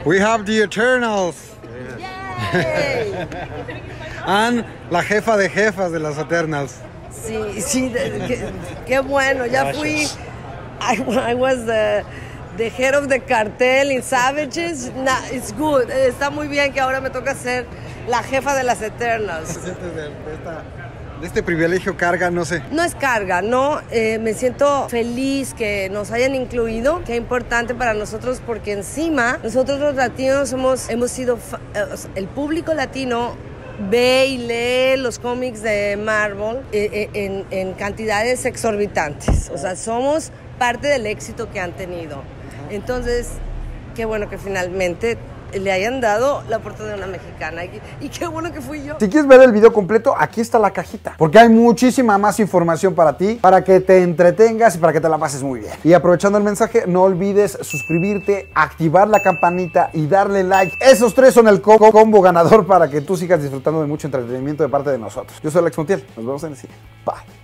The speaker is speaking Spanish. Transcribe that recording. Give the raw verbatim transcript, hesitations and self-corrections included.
We have the Eternals. Yay. And la jefa de jefas de las Eternals. Sí, sí, qué, qué bueno, ya fui. I, I was the, the head of the cartel in Savages. Nah, it's good. Está muy bien que ahora me toca ser la jefa de las Eternals. De, de, esta, de este privilegio carga, no sé. No es carga, no. Eh, me siento feliz que nos hayan incluido. Qué importante para nosotros porque encima nosotros los latinos hemos, hemos sido, el público latino ve y lee los cómics de Marvel eh, eh, en, en cantidades exorbitantes. O sea, somos parte del éxito que han tenido. Entonces, qué bueno que finalmente le hayan dado la oportunidad a una mexicana. Y, y qué bueno que fui yo. Si quieres ver el video completo, aquí está la cajita. Porque hay muchísima más información para ti, para que te entretengas y para que te la pases muy bien. Y aprovechando el mensaje, no olvides suscribirte, activar la campanita y darle like. Esos tres son el combo, combo ganador para que tú sigas disfrutando de mucho entretenimiento de parte de nosotros. Yo soy Alex Montiel. Nos vemos en el siguiente. Bye.